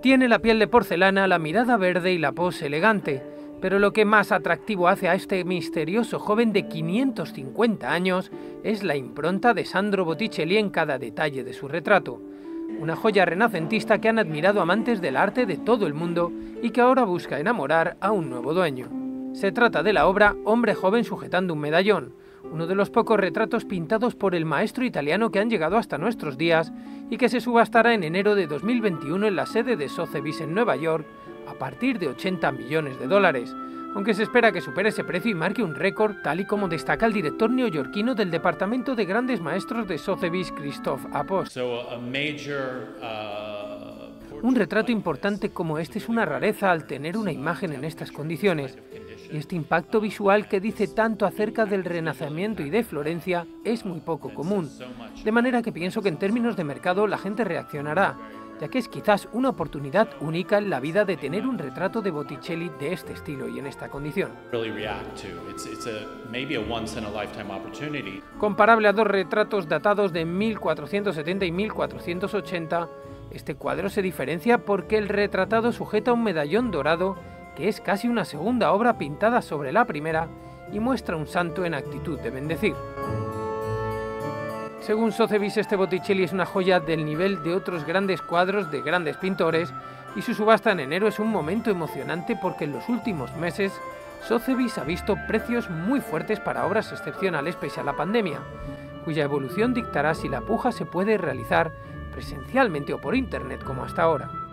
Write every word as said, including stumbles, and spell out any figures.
Tiene la piel de porcelana, la mirada verde y la pose elegante, pero lo que más atractivo hace a este misterioso joven de quinientos cincuenta años es la impronta de Sandro Botticelli en cada detalle de su retrato. Una joya renacentista que han admirado amantes del arte de todo el mundo y que ahora busca enamorar a un nuevo dueño. Se trata de la obra Hombre joven sujetando un medallón, uno de los pocos retratos pintados por el maestro italiano que han llegado hasta nuestros días y que se subastará en enero de dos mil veintiuno en la sede de Sotheby's en Nueva York a partir de ochenta millones de dólares, aunque se espera que supere ese precio y marque un récord, tal y como destaca el director neoyorquino del Departamento de Grandes Maestros de Sotheby's, Christoph Appos. So a major, uh, Un retrato importante como este es una rareza al tener una imagen en estas condiciones, y este impacto visual que dice tanto acerca del Renacimiento y de Florencia es muy poco común, de manera que pienso que en términos de mercado la gente reaccionará, ya que es quizás una oportunidad única en la vida de tener un retrato de Botticelli de este estilo y en esta condición. Comparable a dos retratos datados de mil cuatrocientos setenta y mil cuatrocientos ochenta, este cuadro se diferencia porque el retratado sujeta un medallón dorado que es casi una segunda obra pintada sobre la primera y muestra un santo en actitud de bendecir. Según Sotheby's, este Botticelli es una joya del nivel de otros grandes cuadros de grandes pintores y su subasta en enero es un momento emocionante porque en los últimos meses Sotheby's ha visto precios muy fuertes para obras excepcionales pese a la pandemia, cuya evolución dictará si la puja se puede realizar presencialmente o por internet como hasta ahora.